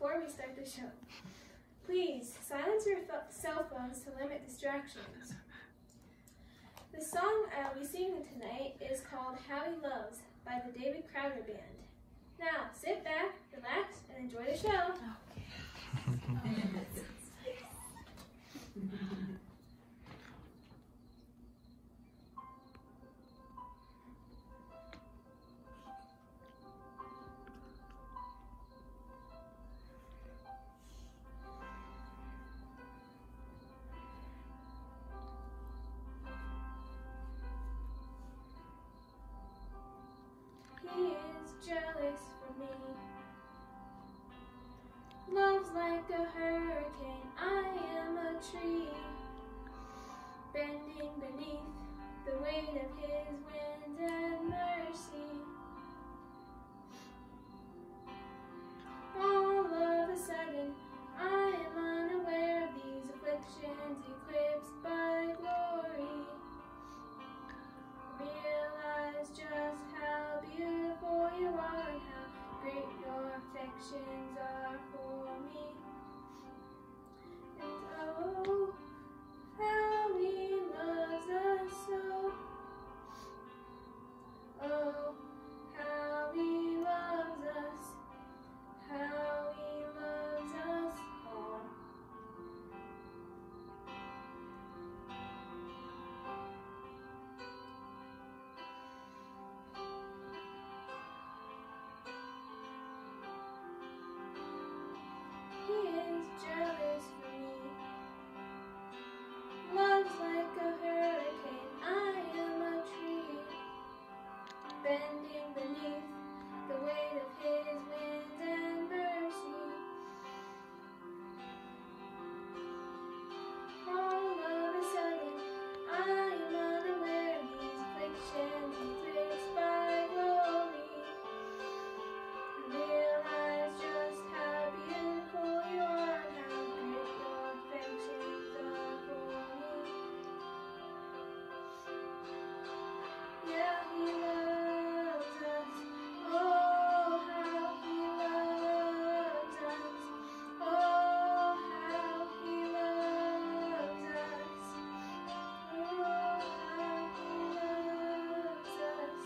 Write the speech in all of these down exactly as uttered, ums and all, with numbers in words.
before we start the show. Please silence your cell phones to limit distractions. The song I'll be singing tonight is called How He Loves by the David Crowder Band. Now, sit back, relax, and enjoy the show. He is jealous for me. Love's like a hurricane, I am a tree, bending beneath the weight of his wind and mercy. All of a sudden, I am unaware of these afflictions, eclipsed by glory. Realize just how beautiful you are and how great your affections are for me. And oh, how he loves us so. Oh, how he loves us, how he loves us all. He is jealous for me. Love's like a hurricane, I am a tree, bending beneath the weight of his wind and mercy. All of a sudden, I am unaware of these afflictions, eclipsed by glory. Realize just how beautiful you are and how great your affections are for me. Yeah, he loves us. Oh, how he loves us. Oh, how he loves us. Oh, how he loves us.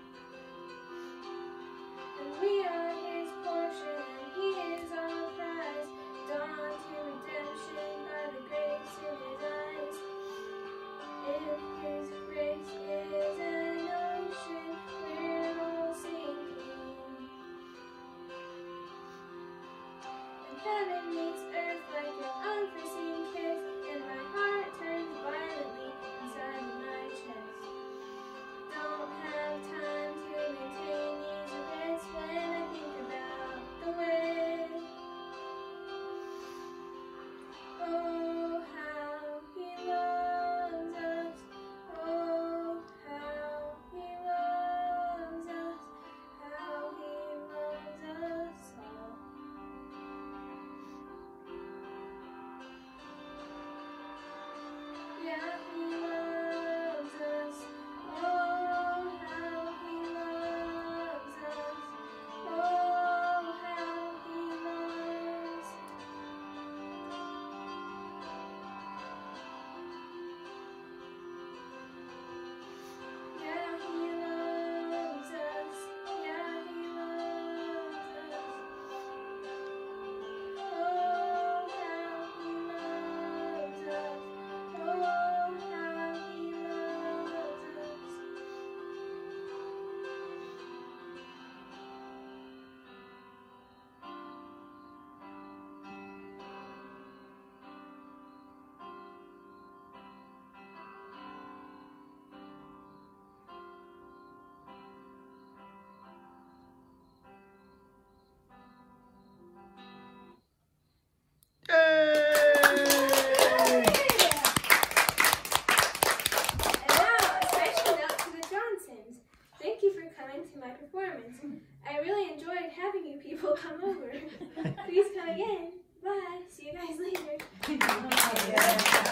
And we are his portion, and he is our prize, dawn to redemption by the grace in his eyes. If his grace is an ocean, we're all sinking. And heaven meets earth like an unforeseen kiss, and my heart turns violently inside of my chest. Don't have time to maintain these events when I think about the way. Oh, how he loves us. Oh, how he loves us. How he loves us all. Yeah, he loves us. Oh, how he loves us. Oh, how he loves. Yeah, he loves us. Yeah, he loves us. Oh, how he loves us. Oh, how he loves us. Yay! And now, a special note to the Johnsons. Thank you for coming to my performance. I really enjoyed having you people come over. Please come again. Bye. See you guys later.